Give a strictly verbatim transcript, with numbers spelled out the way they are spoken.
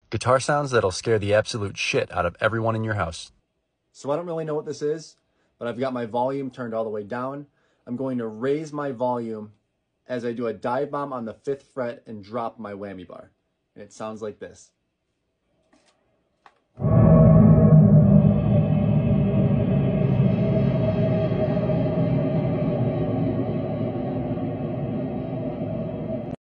Guitar sounds that'll scare the absolute shit out of everyone in your house. So I don't really know what this is, but I've got my volume turned all the way down. I'm going to raise my volume as I do a dive bomb on the fifth fret and drop my whammy bar. And it sounds like this.